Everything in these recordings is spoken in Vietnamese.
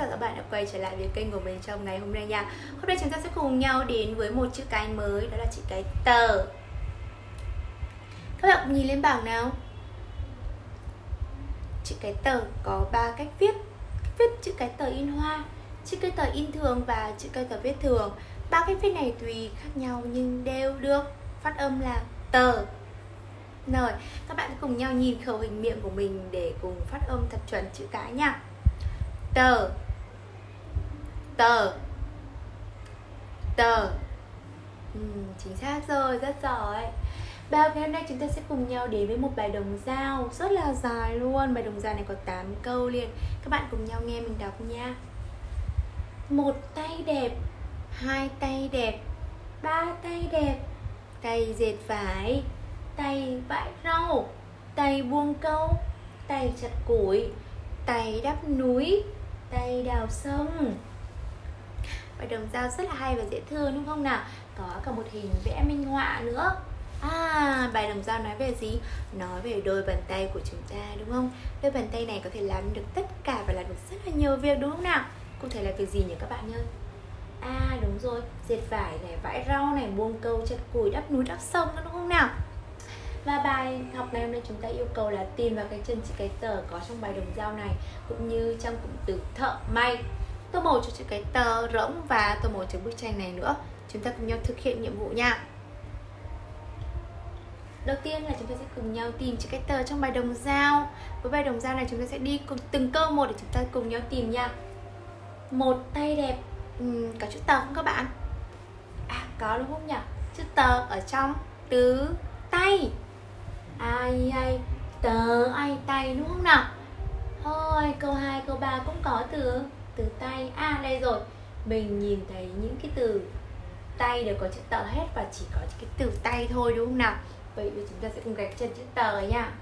cả các bạn đã quay trở lại với kênh của mình trong ngày hôm nay nha. Hôm nay chúng ta sẽ cùng nhau đến với một chữ cái mới, đó là chữ cái tờ. Các bạn cùng nhìn lên bảng nào. Chữ cái tờ có 3 cách viết. Cách viết chữ cái tờ in hoa, chữ cái tờ in thường và chữ cái tờ viết thường. 3 cách viết này tùy khác nhau nhưng đều được phát âm là tờ. Rồi, các bạn cùng nhau nhìn khẩu hình miệng của mình để cùng phát âm thật chuẩn chữ cái nha. Tờ, tờ, tờ. Chính xác rồi, rất giỏi. Bài học ngày hôm nay chúng ta sẽ cùng nhau đến với một bài đồng dao rất là dài luôn. Bài đồng dao này có 8 câu liền. Các bạn cùng nhau nghe mình đọc nha. Một tay đẹp, hai tay đẹp, ba tay đẹp, tay dệt vải, tay vải rau, tay buông câu, tay chặt củi, tay đắp núi, tay đào sông. Bài đồng dao rất là hay và dễ thương đúng không nào? Có cả một hình vẽ minh họa nữa. Bài đồng dao nói về gì? Nói về đôi bàn tay của chúng ta đúng không? Đôi bàn tay này có thể làm được tất cả và làm được rất là nhiều việc đúng không nào? Cụ thể là việc gì nhỉ các bạn ơi? Đúng rồi, dệt vải này, vải rau này, buông câu, chặt củi, đắp núi, đắp sông đúng không nào? Và bài học này hôm nay chúng ta yêu cầu là tìm vào cái chân chữ cái tờ có trong bài đồng dao này, cũng như trong cụm từ thợ may. Tô màu cho chữ cái tờ rỗng và tô màu cho bức tranh này nữa. Chúng ta cùng nhau thực hiện nhiệm vụ nha. Đầu tiên là chúng ta sẽ cùng nhau tìm chữ cái tờ trong bài đồng dao. Với bài đồng dao này chúng ta sẽ đi cùng từng câu một để chúng ta cùng nhau tìm nha. Một tay đẹp, có chữ tờ không các bạn? Có đúng không nhỉ? Chữ tờ ở trong từ tay. Ai tờ ai tay đúng không nào? Thôi câu 2, câu 3 cũng có từ tay. Đây rồi. Mình nhìn thấy những cái từ tay đều có chữ tờ hết và chỉ có cái từ tay thôi đúng không nào? Vậy thì chúng ta sẽ cùng gạch chân chữ tờ nha.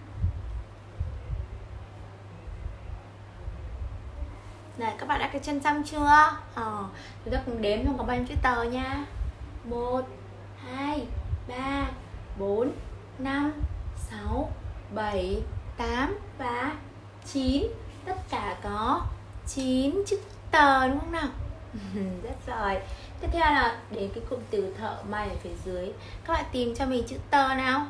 Này, các bạn đã gạch chân xong chưa? Chúng ta cùng đếm không có bao nhiêu chữ tờ nha. 1, 2, 3, 4, 5, 6, 7, 8 và 9. Tất cả có 9 chữ tờ đúng không nào? Rất giỏi. Tiếp theo là đến cái cụm từ thợ may ở phía dưới. Các bạn tìm cho mình chữ tờ nào.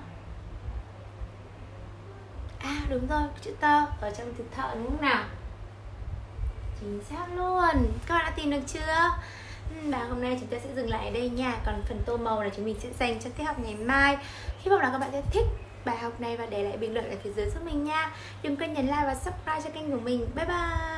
Đúng rồi, chữ tờ ở trong từ thợ đúng không nào? Chính xác luôn. Các bạn đã tìm được chưa? Và hôm nay chúng ta sẽ dừng lại ở đây nha. Còn phần tô màu này chúng mình sẽ dành cho tiết học ngày mai. Hy vọng là các bạn sẽ thích bài học này và để lại bình luận ở phía dưới giúp mình nha. Đừng quên nhấn like và subscribe cho kênh của mình. Bye bye.